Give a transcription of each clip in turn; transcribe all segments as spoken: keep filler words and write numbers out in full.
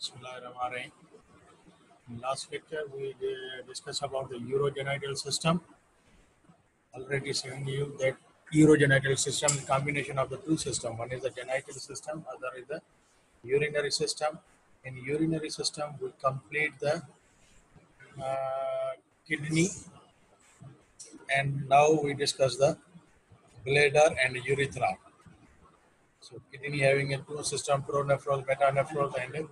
Bismillahirrahmanirrahim. In last lecture, we uh, discussed about the urogenital system. Already showing you that urogenital system is a combination of the two systems. One is the genital system, other is the urinary system. In urinary system, we complete the uh, kidney, and now we discuss the bladder and urethra. So kidney having a two system, pronephros, metanephros, and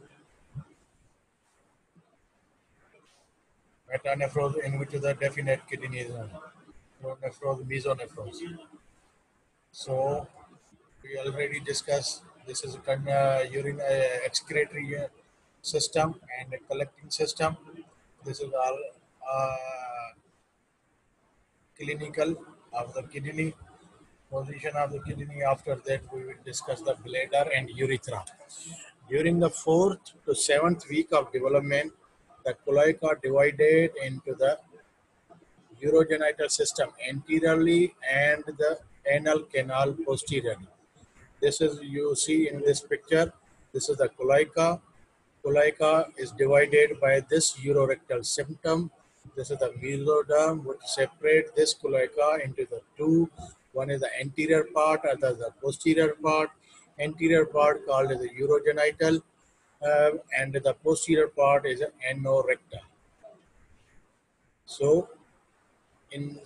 metanephros, in which is the definite kidney is pronephros, mesonephros. So we already discussed this is a con- uh, urine uh, excretory uh, system and a collecting system. This is our uh, clinical of the kidney, position of the kidney. After that, we will discuss the bladder and urethra. During the fourth to seventh week of development, the cloaca divided into the urogenital system anteriorly and the anal canal posteriorly. This is, you see in this picture, this is the cloaca. Cloaca is divided by this urorectal septum. This is the mesoderm, which separate this cloaca into the two. One is the anterior part, other the posterior part. Anterior part called as the urogenital, uh, and the posterior part is anorectal. So in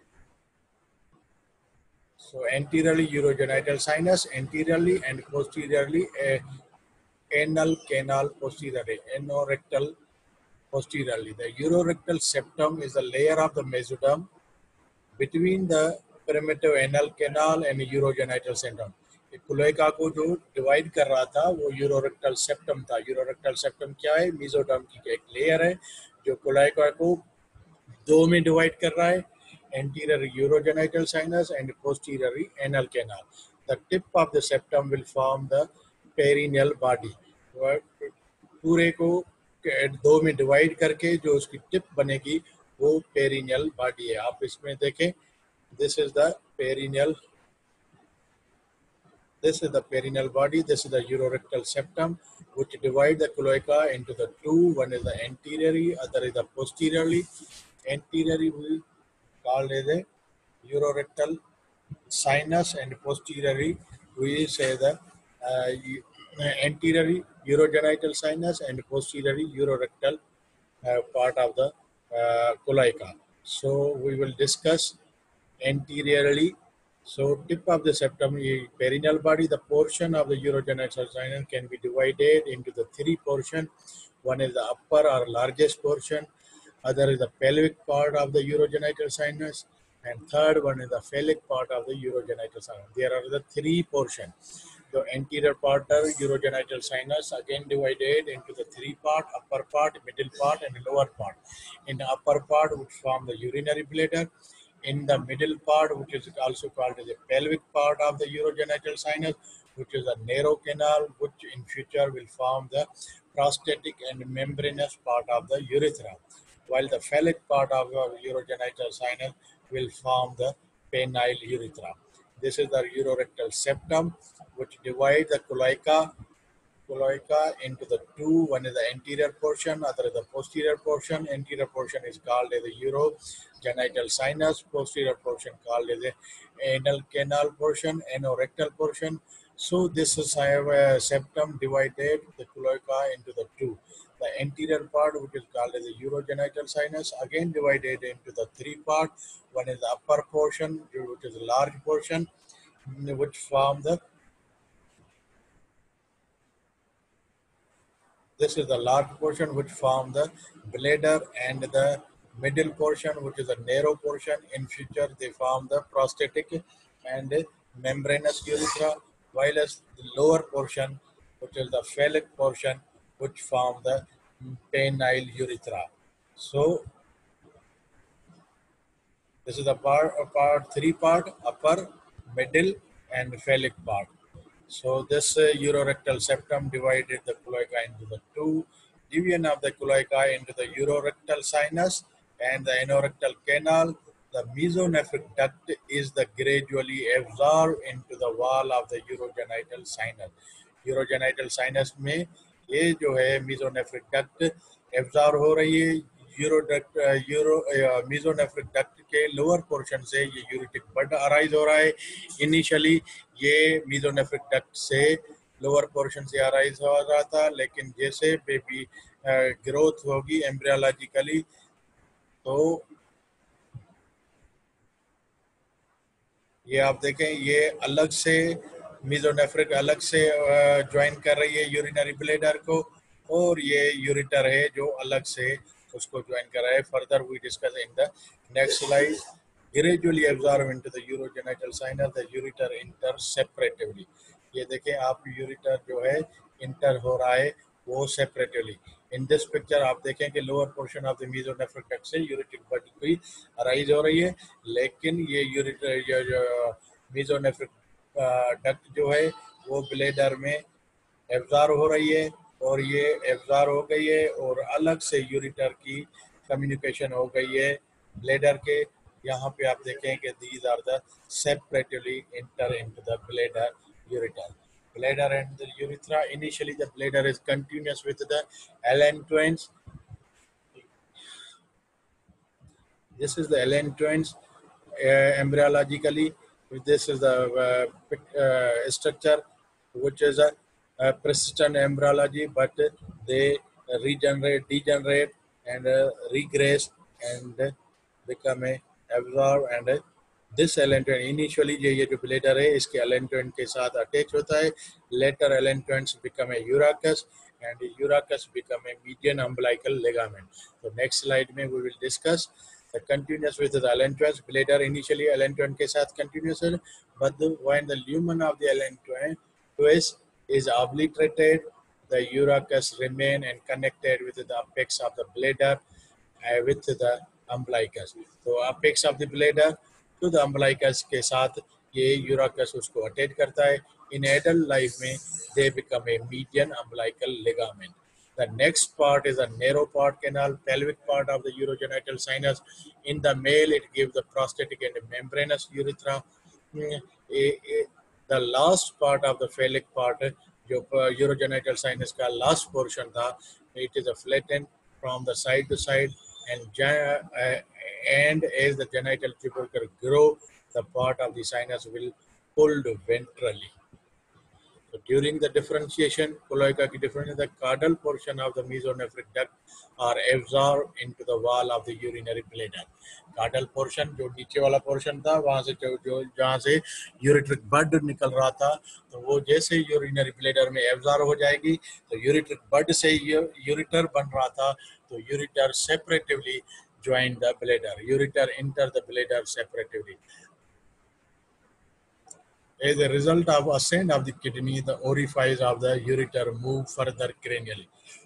so anteriorly urogenital sinus, anteriorly and posteriorly a anal canal posteriorly, anorectal posteriorly. The urorectal septum is a layer of the mesoderm between the primitive anal canal and urogenital septum. Cloaca को जो divide कर रहा था वो यूरोरेक्टल septum था. यूरोरेक्टल septum क्या है? Mesoderm की एक लेयर है जो क्लोएका को दो में डिवाइड कर रहा है, anterior urogenital sinus and posterior anal canal. The tip of the septum will form the perineal body. पूरे को दो में डिवाइड करके जो उसकी टिप बनेगी वो पेरिनियल बॉडी है. आप इसमें देखें, this is the perineal this is the perineal body, this is the urorectal septum, which divide the cloaca into the two. One is the anteriorly, other is the posteriorly. Anteriorly we called as a urorectal sinus, and posteriorly we say the uh, anteriorly urogenital sinus and posteriorly urorectal uh, part of the uh, cloaca. So we will discuss anteriorly. So tip of the septum, perineal body, the portion of the urogenital sinus can be divided into the three portions. One is the upper or largest portion, other is the pelvic part of the urogenital sinus, and third one is the phallic part of the urogenital sinus. There are the three portions. The anterior part of urogenital sinus again divided into the three part, upper part, middle part, and lower part. In the upper part, which form the urinary bladder. In the middle part, which is also called as the pelvic part of the urogenital sinus, which is a narrow canal, which in future will form the prostatic and membranous part of the urethra, while the phallic part of the urogenital sinus will form the penile urethra. This is the urorectal septum, which divides the cloaca cloaca into the two. One is the anterior portion, other is the posterior portion. Anterior portion is called as the urogenital sinus, posterior portion called as the anal canal portion, anorectal portion. So this is a septum divided the cloaca into the two. The anterior part, which is called as the urogenital sinus, again divided into the three parts. One is the upper portion, which is a large portion, which form the This is the large portion which form the bladder, and the middle portion, which is a narrow portion. In future, they form the prostatic and membranous urethra, while as the lower portion, which is the phallic portion, which form the penile urethra. So this is the part, part three part, upper, middle, and phallic part. So this uh, urorectal septum divided the cloaca into the two. Division of the cloaca into the urorectal sinus and the anorectal canal. The mesonephric duct is the gradually absorbed into the wall of the urogenital sinus. Urogenital sinus में ये जो है mesonephric duct absorb हो रही है uro duct uro mesonephric duct के lower portion से ये यूरेटिक बड अराइज हो रहा है। इनिशियली ये मीजोनेफ्रिक डक्ट से लोअर पोर्शन से अराइज हो रहा था, लेकिन जैसे बेबी ग्रोथ होगी एम्ब्रियोलॉजिकली तो ये आप देखें ये अलग से मीजोनेफ्रिक अलग से ज्वाइन कर रही है यूरिनरी ब्लैडर को, और ये यूरिटर है जो अलग से उसको ज्वाइन कर रहा है। Further we discuss in the next slide. Gradually absorb into the urogenital sinus the ureter enter separatively. ये देखें आप यूरिटर जो है इंटर हो रहा है वो सेपरेटिवली। इन दिस पिक्चर आप देखें कि lower portion of the mesonephric duct से यूरेटिक बड की अराइज हो रही है, लेकिन ये यूरिटर ये जो मीजोनेफ्रिक डक्ट जो है वो ब्लैडर में एब्जॉर्ब हो रही है, और ये एब्जॉर्ब हो गई है और अलग से यूरिटर की कम्युनिकेशन हो गई है ब्लैडर के। यहाँ पे आप देखें कि these are the separately enter into the bladder ureter. Bladder and the urethra. Initially, the bladder is continuous with the Allen twins. This is the Allen twins uh, embryologically. This is the uh, uh, structure, which is a, a persistent embryology, but they regenerate, degenerate, and uh, regress and uh, become a absorb and uh, this Allen twin. Initially ये ये जो bladder है इसके Allen twin के साथ attach होता है. Later Allen twins become a urachus and urachus become a median umbilical ligament. So next slide में we will discuss the continuous with the Allen twins. Bladder initially Allen twin के साथ continuous है, but the, when the lumen of the Allen twin twist is obliterated, the urachus remain and connected with the apex of the bladder uh, with the umbilicus. तो apex of the bladder to the umbilicus के साथ ये urachus उसको attach करता है. In adult life में they become a median umbilical ligament. The next part is a narrow part canal, pelvic part of the urogenital sinus. In the male, it gives the prostatic and membranous urethra. Mm, a- a- The last part of the phallic part, जो urogenital sinus का last portion था, it is a flattened from the side to side, and gen- uh, and as the genital tubercle grow, the part of the sinus will pulled ventrally. So during the differentiation, cloaca की difference, the caudal portion of the mesonephric duct are absorbed into the wall of the urinary bladder. Caudal portion जो नीचे वाला portion था वहाँ से जो जो जहाँ से यूरेट्रिक बड निकल रहा था, तो वो जैसे यूरिनरी ब्लैडर में एब्जॉर्ब हो जाएगी, तो यूरेट्रिक बड से यूरिटर बन रहा था, तो ureter separatively join the bladder. Ureter enter the bladder separatively. As a result of ascent of the kidney, the orifice of the ureter move further cranially.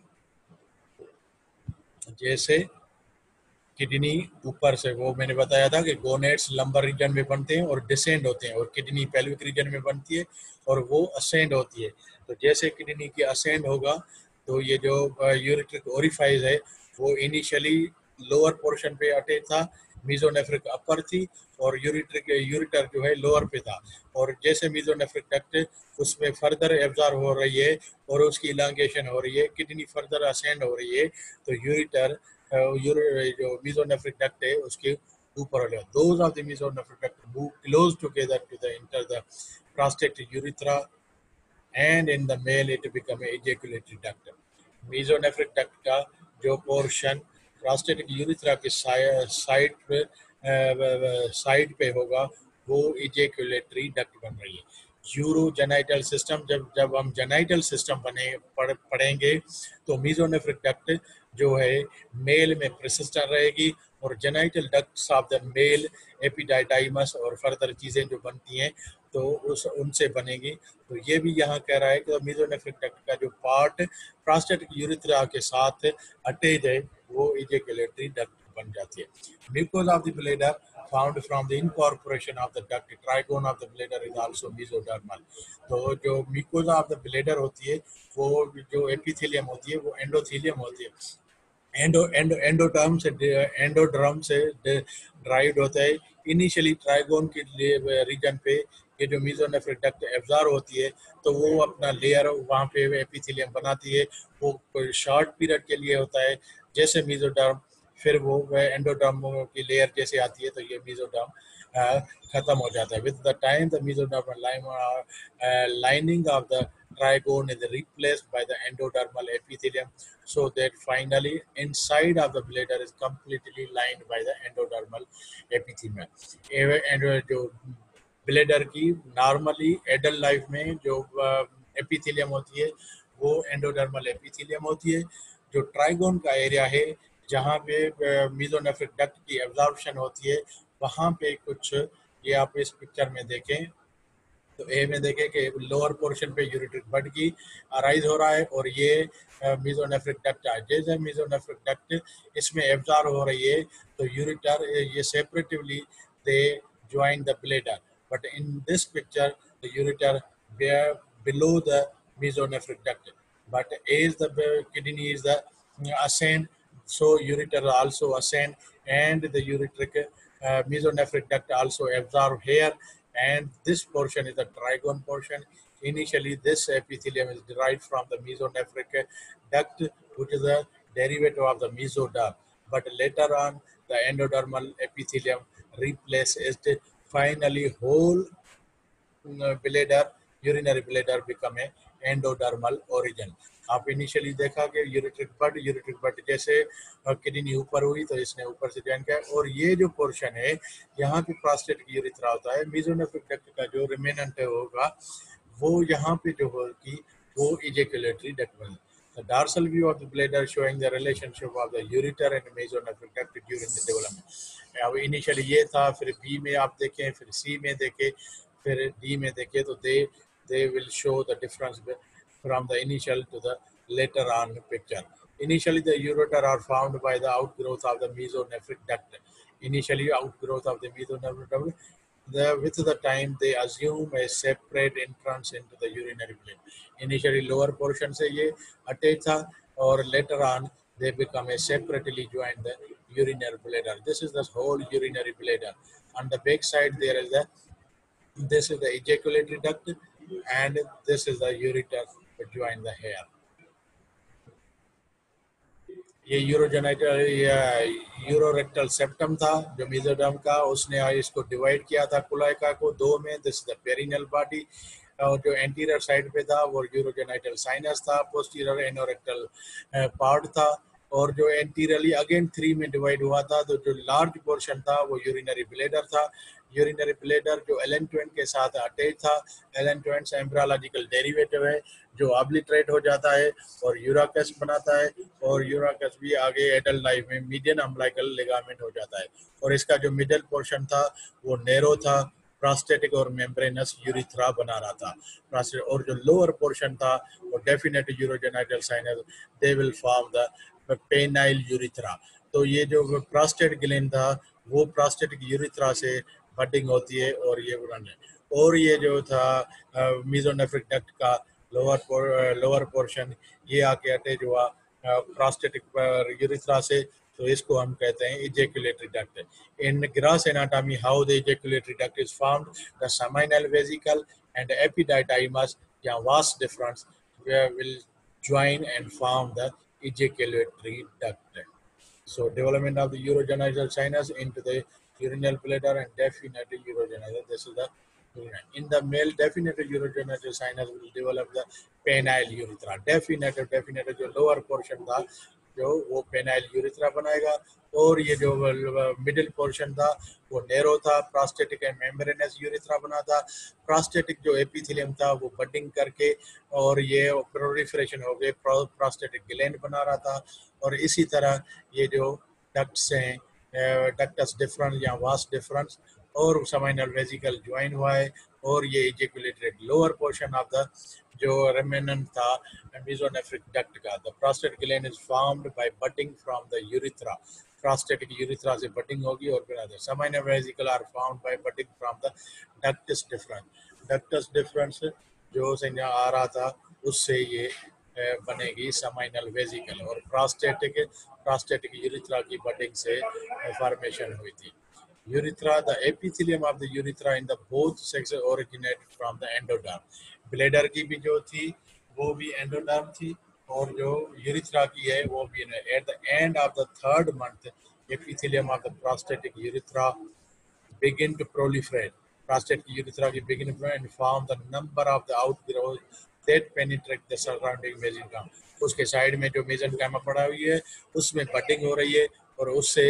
जैसे किडनी ऊपर से, वो मैंने बताया था कि गोनेट्स लंबर रीजन में बनते हैं और डिसेंड होते हैं, और किडनी पेल्विक रीजन में बनती है और वो असेंड होती है. तो जैसे किडनी की असेंड होगा तो ये जो यूरेट्रिक ओरिफाइस है वो इनिशियली लोअर पोर्शन पे अटैच था, मीजोनेफ्रिक अपर थी, और यूरिट्रिक यूरिटर जो है लोअर पे था. और जैसे मीजोनेफ्रिक डक्ट उसमें फर्दर एब्जॉर्ब हो रही है और उसकी इलांगेशन हो रही है, किडनी फर्दर असेंड हो रही है, तो यूरिटर जो mesonephric duct है उसके ऊपर हो गया. Those of the mesonephric duct move close together to the enter the prostate urethra, and in the male it become a ejaculatory duct. Mesonephric duct का जो पोर्शन प्रोस्टेटिक यूरिथ्रा के side पे side पे होगा वो इजेक्युलेटरी डक्ट बन रही है. यूरोजेनाइटल सिस्टम, जब जब हम जेनाइटल सिस्टम बने पढ़, पढ़ेंगे तो मीजोनेफ्रिक डक्ट जो है मेल में प्रेसिस्टेंट रहेगी, और genital ducts of the male epididymis और फर्दर चीज़ें जो बनती हैं तो उस उनसे बनेगी. तो ये भी यहाँ कह रहा है कि मीजोनेफ्रिक डक्ट का जो पार्ट प्रोस्टेटिक यूरिथ्रा के साथ अटैच है वो इजेक्युलेटरी डक्ट बन जाती है. Mucosa of the bladder found from the incorporation of the duct, trigone of the bladder is also mesodermal. तो जो म्यूकोसा ऑफ द ब्लैडर होती है वो जो एपिथेलियम होती है वो एंडोथेलियम होती है. एंडो एंडो एंडोडर्म से एंडोड्रम से ड्राइव्ड होता है. इनिशियली ट्राइगोन के रीजन पे ये जो मीजोनेफ्रिक डक्ट एब्जॉर्ब होती है तो वो अपना लेयर वहाँ पे एपिथेलियम बनाती है। वो कोई शॉर्ट पीरियड के लिए होता है, जैसे मीजोडर्म, फिर वो एंडोडर्म की लेयर जैसे आती है तो ये मीजोडर्म खत्म हो जाता है। With the time the mesodermal lining of the trigone is replaced by the endodermal epithelium, so that finally inside of the bladder is completely lined by the endodermal epithelium. And जो bladder की normally adult life में जो epithelium होती है वो endodermal epithelium होती है। जो ट्राइगोन का एरिया है जहाँ पे मीजोनेफ्रिक डक्ट की एब्जॉर्प्शन होती है, वहाँ पे कुछ ये आप इस पिक्चर में देखें तो ए में देखें कि लोअर पोर्शन पे यूरिट्रिक बड की अराइज हो रहा है और ये मीजोनेफ्रिक डक्ट है। जैसे मीजोनेफ्रिक डक्ट इसमें एब्जॉर्ब हो रही है तो यूरिटर ये separatively they join the bladder, but in this picture the ureter below the mesonephric duct, but as the kidney is the ascend, so ureter also ascend, and the ureteric uh, mesonephric duct also absorb here, and this portion is the trigone portion. Initially this epithelium is derived from the mesonephric duct, which is a derivative of the mesoderm, but later on the endodermal epithelium replaces it. Finally whole bladder, urinary bladder become a endodermal origin. आप initially देखा कि यूरिट्रिक बड यूरिट्रिक बड जैसे kidney ऊपर हुई तो इसने ऊपर से ज्वाइन किया, और ये जो पोर्शन है यहाँ पे प्रोस्टेटिक यूरिथ्रा होता है। मीजोनेफ्रिक डक्ट का जो रिमेनेंट होगा वो यहाँ पे जो होगी वो इजेकुलेटरी डक्ट बनेगी। The dorsal view of the bladder showing the relationship of the ureter and mesonephric duct during the development. अब इनिशियली ये था, फिर बी में आप देखें, फिर सी में देखें, फिर डी में देखें, तो they they will show the difference from the initial to the later on picture. Initially the ureter are formed by the outgrowth of the mesonephric duct. Initially outgrowth of the mesonephric duct. The, with the time they assume a separate entrance into the urinary bladder. Initially lower portion से ये attached था और later on they become a separately joined the urinary bladder. This is the whole urinary bladder. On the back side there is the this is the ejaculatory duct and this is the ureter join the hair. ये urogenital urorectal septum था जो mesoderm का, उसने इसको divide किया था कुलाइका को दो में। This is the perineal body, और जो एंटीरियर साइड पे था वो यूरोजेनाइटल साइनस था, पोस्टीरियर एनोरेक्टल पार्ट था, और जो एंटीरियरली अगेन थ्री में डिवाइड हुआ था तो जो लार्ज पोर्शन था वो यूरिनरी ब्लेडर था। यूरिनरी ब्लेडर जो एलेंटोइन के साथ अटैच था। एलेंटोइन एम्ब्रियोलॉजिकल डेरिवेटिव है जो ऑब्लिटरेट हो जाता है और यूराकस बनाता है, और यूराकस भी आगे एडल्ट लाइफ में मीडियन अम्बिलिकल लिगामेंट हो जाता है। और इसका जो मिडल पोर्शन था वो नैरो था, प्रोस्टेटिक और मेम्ब्रेनस यूरिथ्रा बना रहा था। और जो लोअर पोर्शन था वो definite urogenital sinus, they will form the penile urethra. तो ये जो प्रोस्टेट ग्लैंड था वो प्रोस्टेटिक यूरिथ्रा से बडिंग होती है और ये बनाने। और ये जो था मेसोनेफ्रिक डक्ट का लोअर पोर, लोअर पोर्शन ये आके अटैच हुआ प्रोस्टेटिक यूरिथ्रा से, तो इसको हम कहते हैं ejaculatory duct. In gross anatomy how the ejaculatory duct is formed, the seminal vesicle and epididymis या vas deferens will join and form the ejaculatory duct. So development of the urogenital sinus into the urinary bladder and definitely urogenital. This is the in the male definitely urogenital sinus will develop the penile urethra. Definitely definitely जो lower portion था जो वो penile urethra बनाएगा, और ये जो middle portion था वो नैरो था, प्रोस्टेटिक एंड मेम्ब्रेनस यूरिथ्रा बना था। प्रोस्टेटिक जो एपिथेलियम था वो बडिंग करके और ये प्रोलिफरेशन हो गए, प्रोस्टेटिक ग्लैंड बना रहा था। और इसी तरह ये जो डक्ट्स हैं, डक्टस डिफरेंस या वास डिफरेंस और सेमिनल वेसिकल ज्वाइन हुआ है, और ये ejaculatory lower portion of the जो रेमेनेंट था मेसोनेफ्रिक डक्ट का। The prostate gland is formed by budding from the urethra. Prostatic urethra से बडिंग होगी और फिर other seminal vesicle are found by budding from the ductus deferens. Ductus deferens जो से आ रहा था उससे ये बनेगी सेमिनल वेसिकल, और प्रोस्टेटिक प्रोस्टेटिक यूरिथ्रा की बडिंग से फॉर्मेशन हुई थी। urethra, the epithelium of the urethra in the both sexes originated from the endoderm. Bladder की भी जो थी वो भी endoderm थी और जो urethra की है वो भी at the end of the third month epithelium of the prostatic urethra begin to proliferate. Prostate की urethra की begin to proliferate and form the number of the outgrowth that penetrate the surrounding mesenchyme. उसके side में जो mesenchyme पड़ा हुई है उसमें budding हो रही है और उससे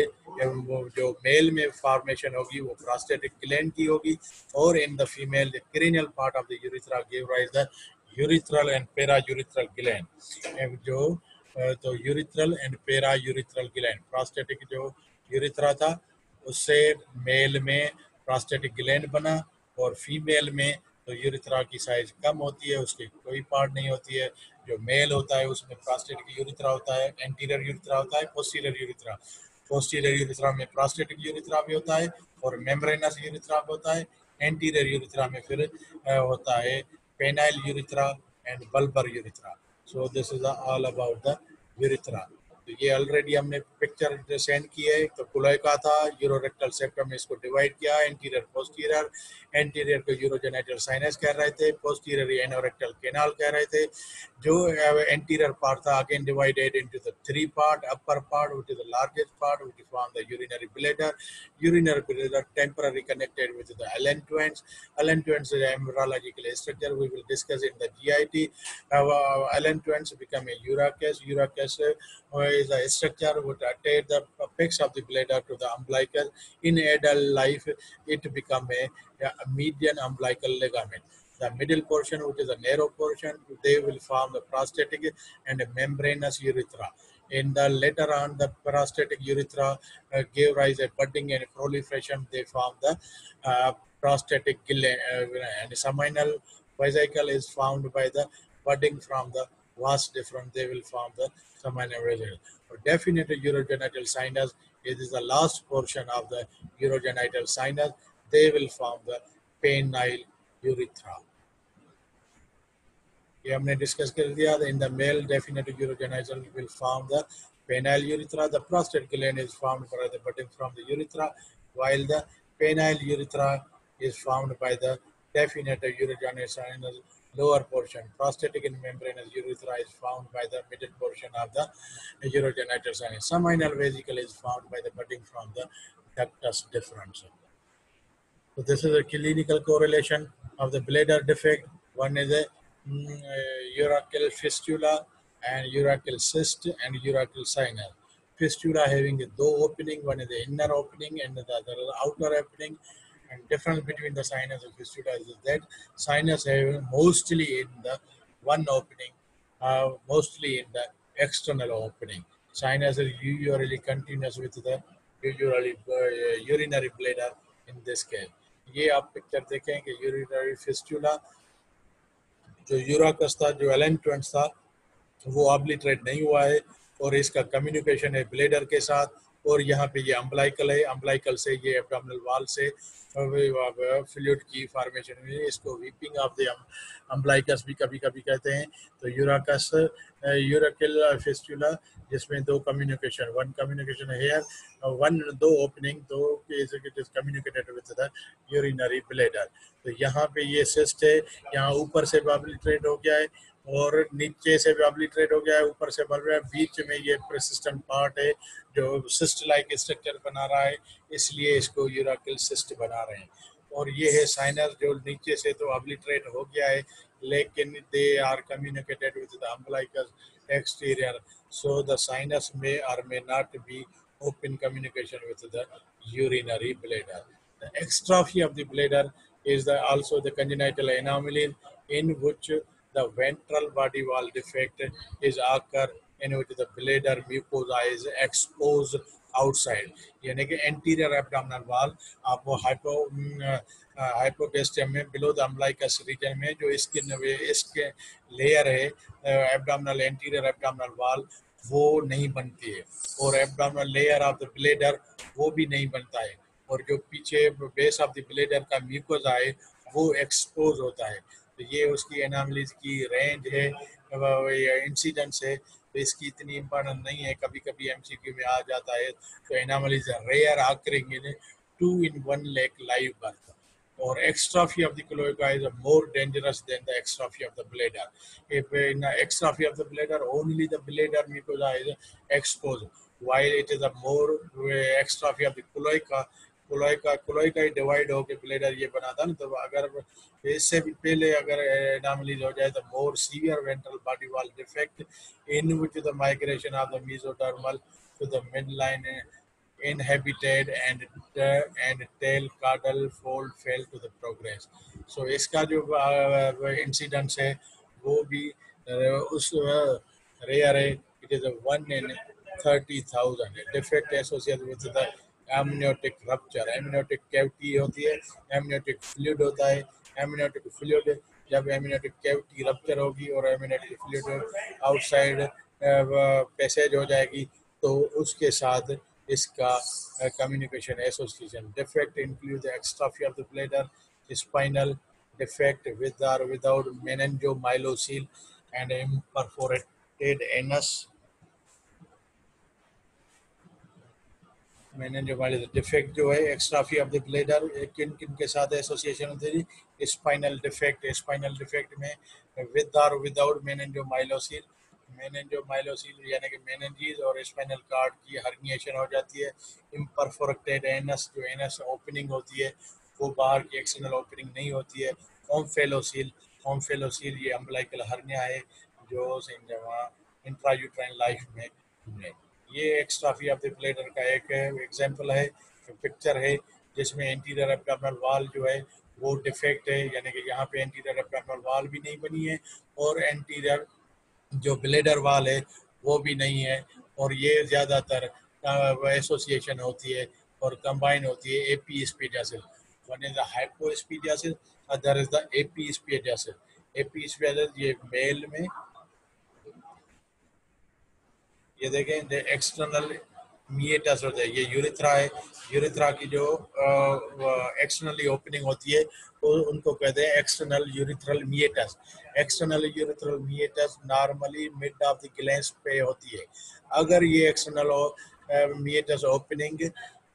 जो मेल में फॉर्मेशन होगी वो प्रोस्टेटिक ग्लैंड की होगी और in the female the cranial part of the urethra give rise the urethral and para urethral gland. जो तो urethral and para urethral gland prostatic जो यूरिथ्रा था उससे मेल में प्रोस्टेटिक ग्लैंड बना और फीमेल में तो यूरिथ्रा की साइज कम होती है, उसकी कोई पार्ट नहीं होती है. जो मेल होता है उसमें प्रोस्टेटिक यूरिथ्रा होता है, एंटीरियर यूरिथ्रा होता है, पोस्टीरियर यूरिथ्रा. पोस्टीरियर यूरिथ्रा में प्रोस्टेटिक यूरिथ्रा भी होता है और मेम्ब्रेनस यूरिथ्रा भी होता है. एंटीरियर यूरिथ्रा में फिर होता है penile urethra and bulbar urethra. So this is all about the urethra. तो ये ऑलरेडी हमने पिक्चर सेंड की है. तो क्लोएका था, यूरोरेक्टल सेप्टम में इसको डिवाइड किया, एंटीरियर पोस्टीरियर. एंटीरियर को यूरोजेनाइटल साइनस कह रहे थे, पोस्टीरियर एनोरेक्टल कैनाल कह रहे थे. जो एंटीरियर पार्ट था again divided into the three part. Upper part which is the largest part which form the urinary bladder. Urinary bladder temporary connected with the allantoins. Allantoins is an embryological structure we will discuss in the G I T. Uh, allantoins become a urachus. Urachus uh, is a structure which attach the apex of the bladder to the umbilicus. In adult life, it become a, a median umbilical ligament. The middle portion, which is a narrow portion, they will form the prostatic and membranous urethra. In the later on, the prostatic urethra uh, gave rise a budding and proliferation. They form the uh, prostatic gland, uh, and seminal vesicle is formed by the budding from the vas deferens. They will form the seminal vesicle. So definitely, urogenital sinus. It is the last portion of the urogenital sinus. They will form the penile urethra. ये हमने discuss कर दिया. In the male, definitely urogenital will form the penile urethra. The prostate gland is formed by the budding from the urethra, while the penile urethra is formed by the definite urogenital sinus lower portion. Prostatic and membranous urethra is formed by the middle portion of the urogenital sinus. Seminal vesicle is formed by the budding from the ductus deferens. So this is a clinical correlation of the bladder defect. One is a mm, uh, urachal fistula and urachal cyst and urachal sinus. Fistula having a two opening, one is the inner opening and the other is the outer opening. And difference between the sinus and fistula is that sinus having mostly in the one opening, uh, mostly in the external opening. Sinus is usually continuous with the usually uh, urinary bladder in this case. ये आप picture देखें कि urinary fistula जो यूराकस था, जो एलेंटोइंस था, वो obliterate नहीं हुआ है और इसका कम्युनिकेशन है ब्लेडर के साथ. और यहाँ पे ये अम्बलाइकल है, अम्बलाइकल से ये एब्डोमिनल वाल से फ्लूइड की फॉर्मेशन हुई है. इसको वीपिंग ऑफ द अम्बलाइकस भी कभी कभी कहते हैं. तो यूराकस यूराकल फिस्टुला जिसमें दो communication, one communication here, one दो ओपनिंग, दो it is communicated with the urinary bladder. तो यहाँ पे ये सिस्ट है, यहाँ ऊपर से ऑब्लिटरेट हो गया है और नीचे से भी ऑब्लिटरेट हो गया है, ऊपर से बढ़ रहा है. बीच में ये परसिस्टेंट पार्ट है जो सिस्ट लाइक स्ट्रक्चर बना रहा है, इसलिए इसको यूराकल सिस्ट बना रहे हैं. और ये है साइनस जो नीचे से तो ऑब्लिटरेट हो गया है लेकिन they are communicated with the umbilicus exterior, so the sinus may or may not be open communication with the urinary bladder. The extrophy of the bladder is the, also the congenital anomaly in which the ventral body wall defect is occur, in which the bladder mucosa is exposed outside. यानी कि anterior abdominal wall आपको hypo हाइपोगेस्टियम में below the umbilicus reason में जो skin इसके layer है abdominal anterior abdominal wall वो नहीं बनती है और abdominal layer of the bladder वो भी नहीं बनता है और जो पीछे बेस ऑफ द ब्लेडर का म्यूकोसा है वो एक्सपोज होता है. तो ये उसकी एनामलीज की रेंज है, इंसिडेंस है. तो इसकी इतनी इम्पोर्टेंट नहीं है, कभी कभी एमसीक्यू में आ जाता है. तो anomalies rare occurring in two in one lakh live birth. Or extrophy of the cloaca is more dangerous than the extrophy of the bladder. If in the extrophy of the bladder, only the bladder mucosa is exposed, while it is a more uh, extrophy of the cloaca. Cloaca cloaca divide होकर bladder ये बनाता ना, तो अगर इससे भी पहले अगर एनामलीज हो जाए तो more severe ventral body wall defect in which the migration of the mesodermal to the midline inhabited and uh, and tail caudal fold fail to the progress. So इसका जो इंसिडेंस है वो भी uh, उस रेयर है. It is a one in thirty thousand. Defect associated with the amniotic rupture. Amniotic cavity होती है, amniotic fluid होता है. Amniotic fluid जब amniotic cavity rupture होगी और amniotic fluid outside पैसेज हो जाएगी तो उसके साथ इसका communication association. Defect include the extrophy of the bladder, spinal defect with or without meningomyelocele, and imperforated anus. Meningomyelocele defect जो है एक्स्ट्राफी ऑफ द ब्लेडर किन किन के साथ एसोसिएशन होती है. स्पाइनल डिफेक्ट, स्पाइनल डिफेक्ट में विद और विदाउट मेनेंजोमाइलोसिल. मेनेंजोमाइलोसिल यानी कि मेनेंजीज और स्पाइनल कार्ड की हर्निएशन हो जाती है. इम्परफोरेटेड एनस, जो एनस ओपनिंग होती है वो बाहर की एक्सटर्नल ओपनिंग नहीं होती है. ओम्फेलोसिल, ओम्फेलोसिल ये अम्बलाइकल हर्निया है जो इंट्रायूट्राइन लाइफ में है. ये एक्स्ट्राफी ऑफ द ब्लेडर का एक एग्जांपल है, पिक्चर है जिसमें एंटीरियर एब्डोमिनल वॉल जो है वो डिफेक्ट है, यानी कि यहाँ पे एंटीरियर एब्डोमिनल वॉल भी नहीं बनी है और एंटीरियर जो ब्लेडर वॉल है वो भी नहीं है. और ये ज़्यादातर एसोसिएशन होती है और कंबाइन होती है epispadias. One is the hypospadias, other is the epispadias. Epispadias ये मेल में, ये देखें एक्सटर्नल मिएटस होता है, ये यूरिथ्रा है. यूरिथ्रा की जो एक्सटर्नली ओपनिंग होती है वो उनको कहते हैं external urethral meatus. External urethral meatus normally mid of the glans पे होती है. अगर ये external meatus opening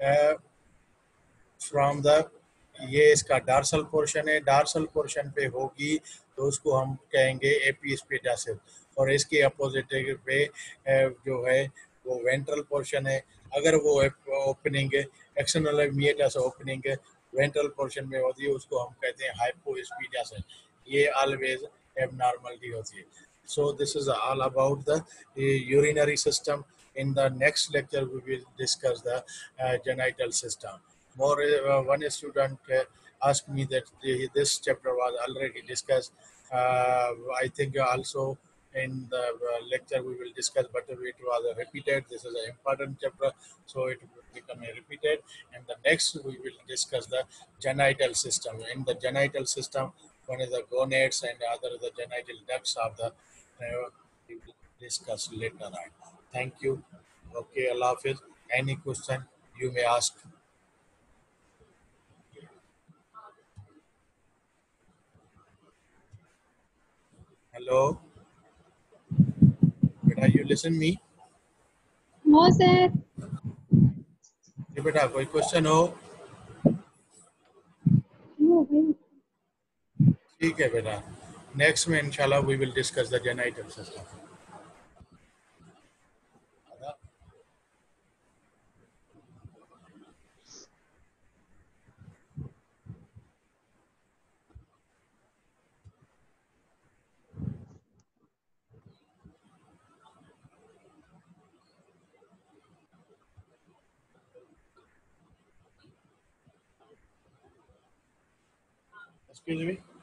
from the, ये इसका डार्सल पोर्शन है, डार्सल पोर्शन पे होगी तो उसको हम कहेंगे एपीस्पेडियासिस. और इसके अपोजिट पे जो है वो वेंट्रल पोर्शन है. अगर वो opening external meatus opening ventral portion में होती है उसको हम कहते हैं हाइपोस्पेडियासिस. ये ऑलवेज एबनॉर्मलिटी होती है. So this is all about the urinary system. In the next lecture, we will discuss the uh, genital system. More, uh, one student uh, asked me that the, this chapter was already discussed. Uh, I think also in the uh, lecture we will discuss, but it was repeated. This is an important chapter, so it will become a repeated. And the next we will discuss the genital system. In the genital system, one is the gonads and the other is the genital ducts of the. Uh, we will discuss later on. Thank you. Okay, Allah Hafiz. Any question you may ask. Hello. बेटा you listen me? No sir. जी बेटा कोई question हो? No भाई. ठीक है बेटा. Next में इंशाल्लाह we will discuss the genital system. Excuse me.